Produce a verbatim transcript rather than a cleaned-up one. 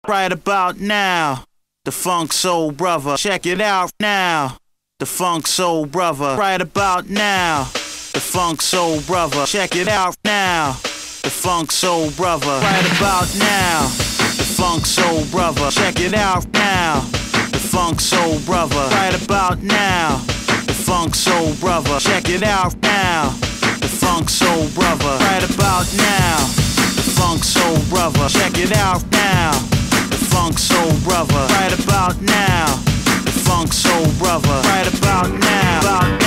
right about now. The Funk Soul Brother, check it out now. The Funk Soul Brother, right about now. The Funk Soul Brother, check it out now. The Funk Soul Brother, right about now. The Funk Soul Brother, check it out now. The Funk Soul Brother, right about now. The Funk Soul Brother, check it out now. The Funk Soul Brother, right about now. The Funk Soul Brother, check it out now. The Funk Soul Brother, right about now. The Funk Soul Brother, right about now. About